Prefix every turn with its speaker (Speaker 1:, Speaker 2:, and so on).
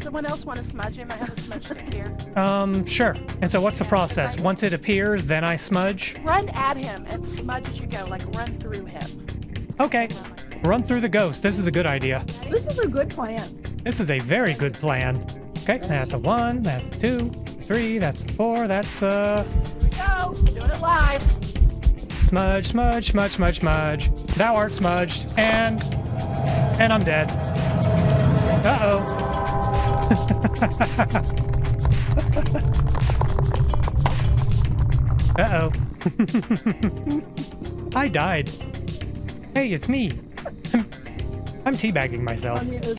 Speaker 1: someone else want to smudge him? I have a smudge stick here.
Speaker 2: Sure. And so what's the process? Once it appears, then I smudge?
Speaker 1: Run at him and smudge as you go, like run through him.
Speaker 2: Okay. Run through the ghost. This is a good idea.
Speaker 3: This is a good plan.
Speaker 2: This is a very good plan. Okay, that's a 1, that's a 2, 3, that's a 4, that's
Speaker 1: Here we go. Doing it live.
Speaker 2: smudge, smudge, smudge, smudge, smudge. Thou art smudged, and I'm dead. Uh-oh. Uh-oh. I died. Hey, it's me. I'm teabagging myself.